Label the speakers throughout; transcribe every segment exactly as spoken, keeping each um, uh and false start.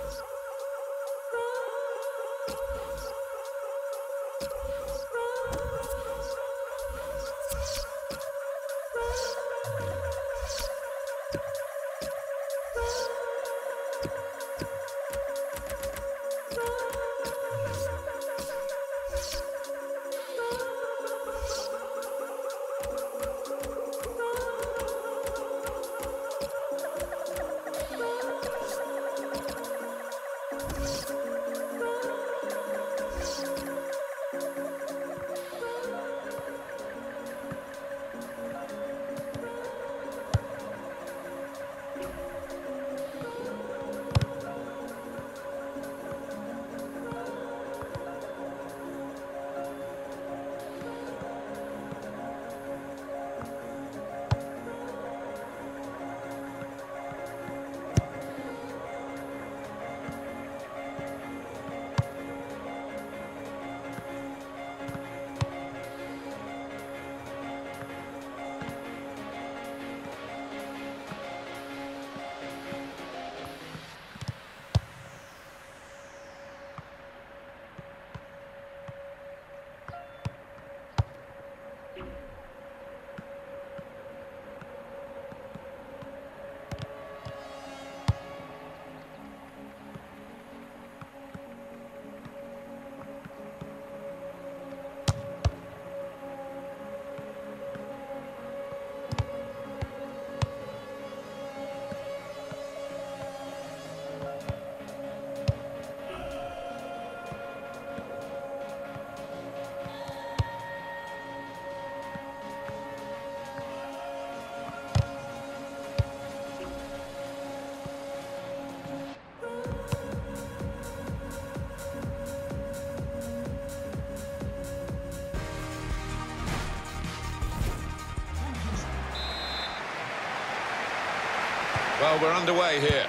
Speaker 1: Well, we're underway here.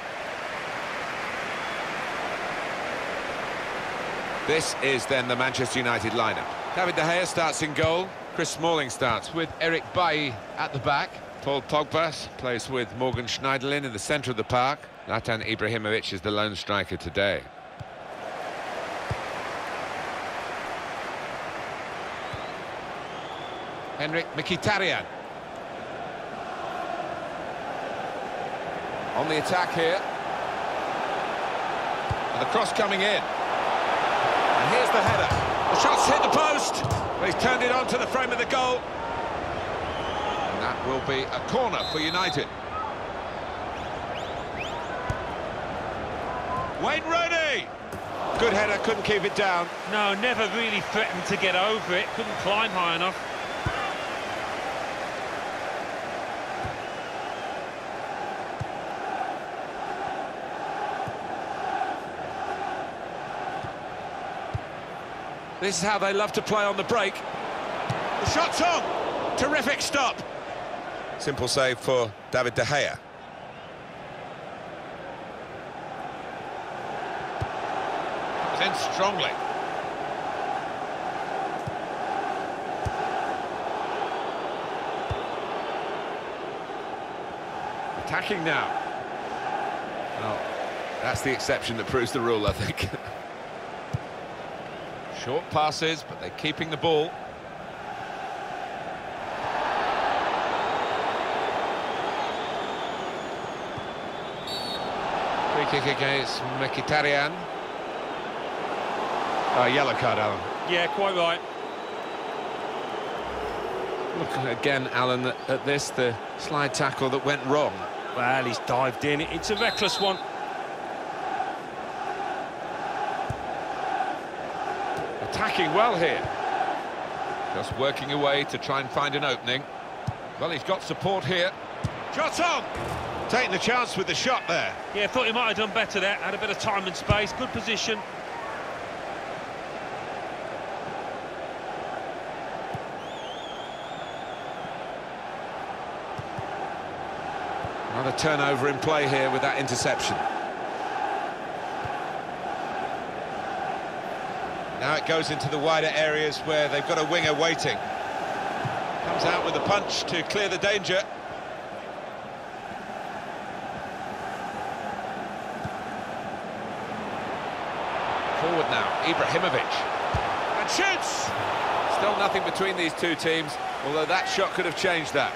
Speaker 1: This is then the Manchester United lineup. David De Gea starts in goal. Chris Smalling starts with Eric Bailly at the back. Paul Pogba plays with Morgan Schneiderlin in the centre of the park. Zlatan Ibrahimovic is the lone striker today. Henrik Mkhitaryan. On the attack here. And the cross coming in. And here's the header. The shot's hit the post. But he's turned it onto the frame of the goal. And that will be a corner for United. Wayne Rooney! Good header, couldn't keep it down.
Speaker 2: No, never really threatened to get over it. Couldn't climb high enough.
Speaker 1: This is how they love to play on the break. The shot's on! Terrific stop! Simple save for David De Gea. Comes in strongly. Attacking now. Well, that's the exception that proves the rule, I think. Short passes, but they're keeping the ball. Free kick against Mkhitaryan. Oh, yellow card, Alan.
Speaker 2: Yeah, quite right.
Speaker 1: Look again, Alan, at, at this, the slide tackle that went wrong.
Speaker 2: Well, he's dived in. It's a reckless one.
Speaker 1: Attacking well here. Just working away to try and find an opening. Well, he's got support here. Shot on! Taking the chance with the shot there.
Speaker 2: Yeah, thought he might have done better there. Had a bit of time and space. Good position.
Speaker 1: Another turnover in play here with that interception. Now it goes into the wider areas where they've got a winger waiting. Comes out with a punch to clear the danger. Forward now, Ibrahimovic. And shoots! Still nothing between these two teams, although that shot could have changed that.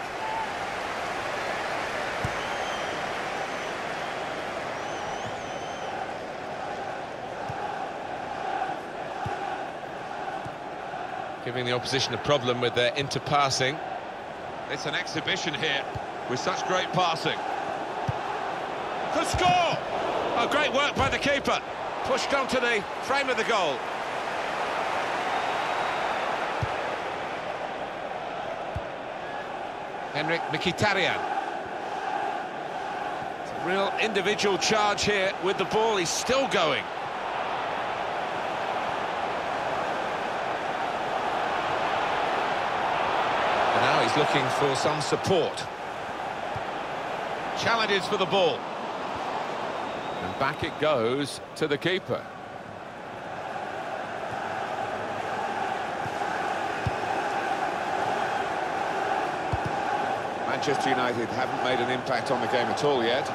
Speaker 1: Giving the opposition a problem with their inter-passing. It's an exhibition here with such great passing. Could score! Oh, great work by the keeper. Pushed onto the frame of the goal. Henrik Mkhitaryan. It's a real individual charge here with the ball. He's still going. And now he's looking for some support. Challenges for the ball. And back it goes to the keeper. Manchester United haven't made an impact on the game at all yet.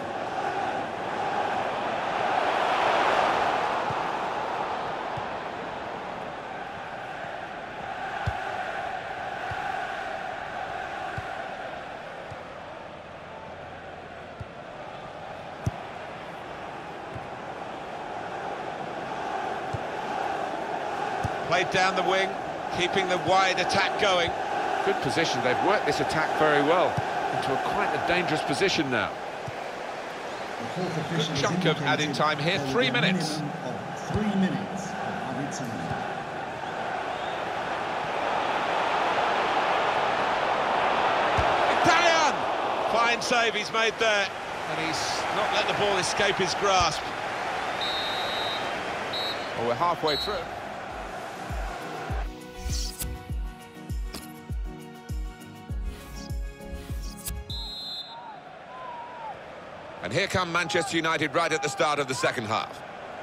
Speaker 1: Played down the wing, keeping the wide attack going. Good position, they've worked this attack very well into a quite a dangerous position now. Good chunk of added time here, three minutes.
Speaker 3: Three minutes of added time.
Speaker 1: Italian! Fine save he's made there, and he's not let the ball escape his grasp. Well, we're halfway through. And here come Manchester United right at the start of the second half.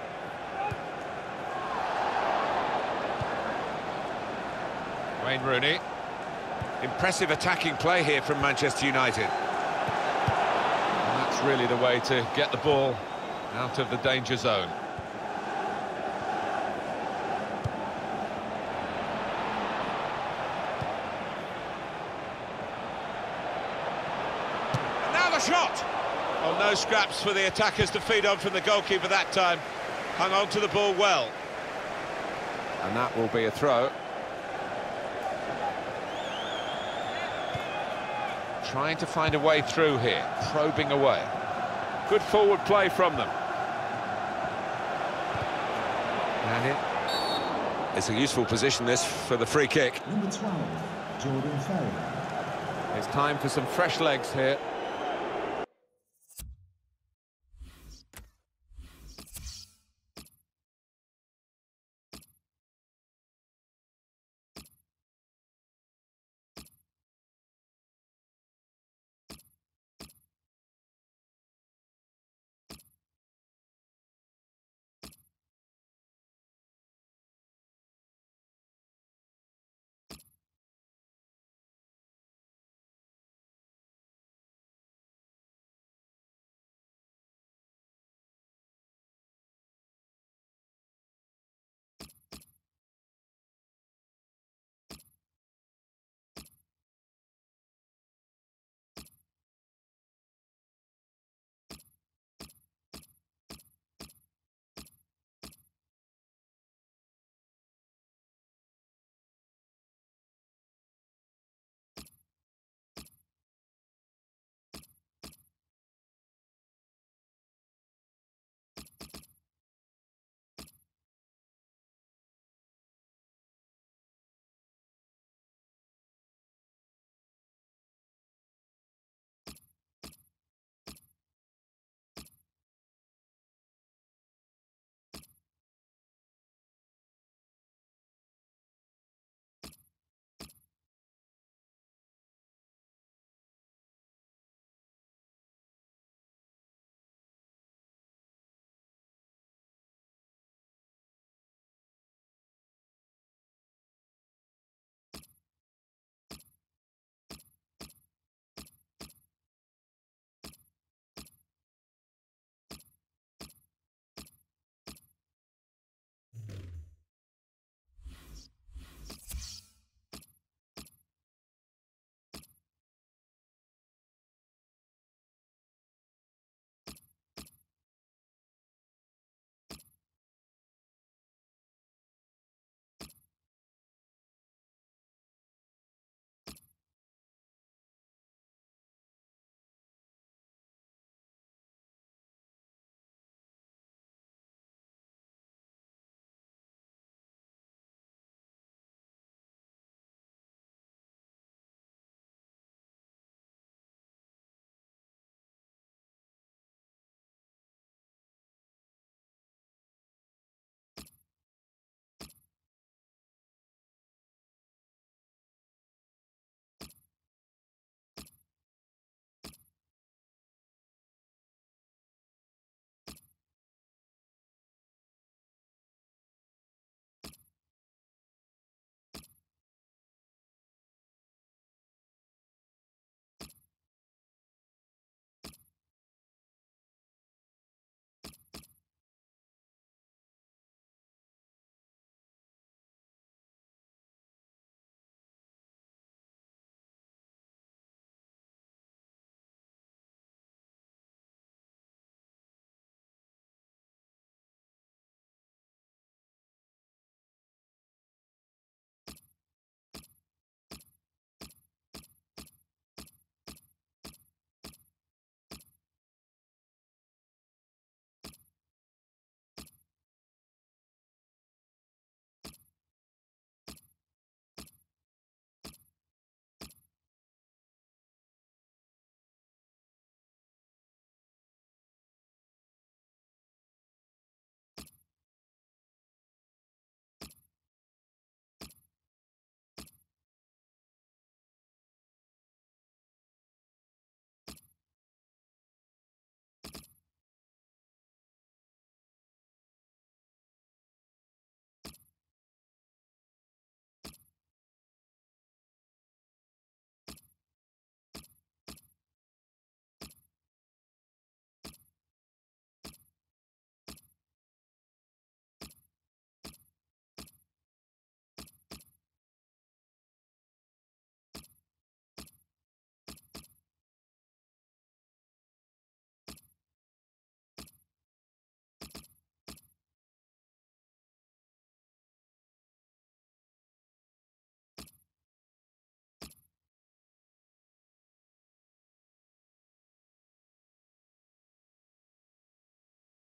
Speaker 1: Wayne Rooney. Impressive attacking play here from Manchester United. And that's really the way to get the ball out of the danger zone. And now the shot! Well, no scraps for the attackers to feed on from the goalkeeper that time. Hung on to the ball well. And that will be a throw. Trying to find a way through here, probing away. Good forward play from them. And it, it's a useful position, this, for the free kick.
Speaker 3: Number twelve, Jordan Ferry.
Speaker 1: It's time for some fresh legs here.